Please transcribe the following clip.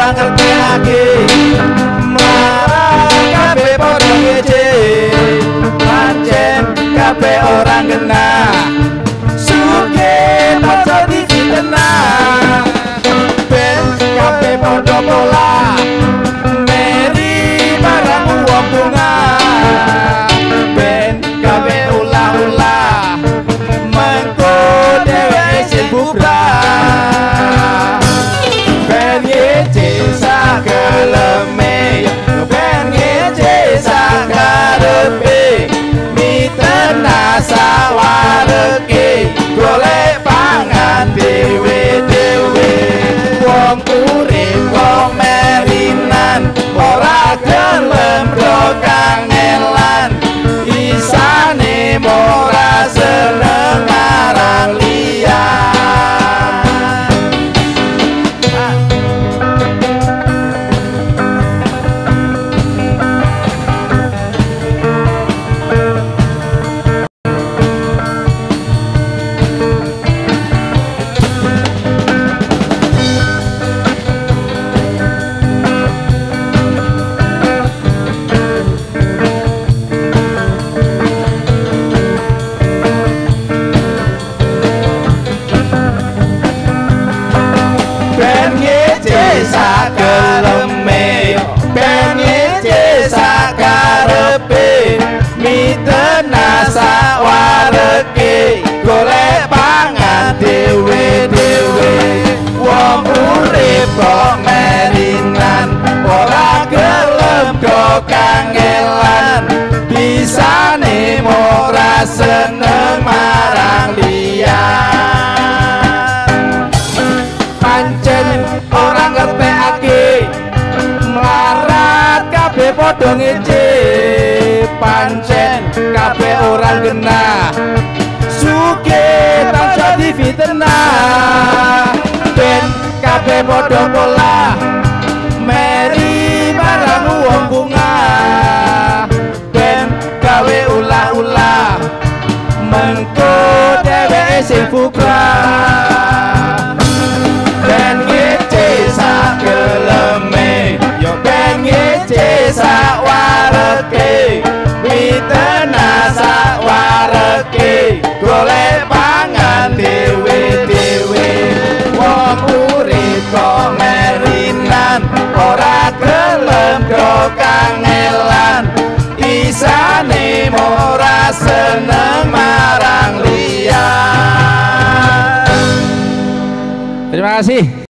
ora ngertekake marang kabeh padha ngece pancen kabeh ora ngena sugih padha difitnah ben kabeh padha pola meri marang wong bunga ben kabeh ulah-ulah mengko dheweke sing bubrah ben ngece sakeleme ben ngece sakarepe mitena sawareke golek pangan dhewe-dhewe wong urip wong merinan ora gelem do kangelan isane ora seneng marang liyan. Sakeleme ben ngece sakarepe mitena sawareke golek pangan dhewe-dhewe wong urip kok merinan ora gelem do kangelan bisane ora seneng marang liyan pancen ora ngertekake melarat kabeh padha ngece pancen kabeh ora genah sugih tansah difitnah ben kabeh padha pola meri marang wong bunga ben gawe ulah-ulah mengko dheweke sing bubrah ben ngece sakeleme yo ben ngece sawareke mitena sawareke golek pangan dhewe-dhewe wong urip kok merinan ora gelem do kangelan isane ora seneng marang liyan. Terima kasih.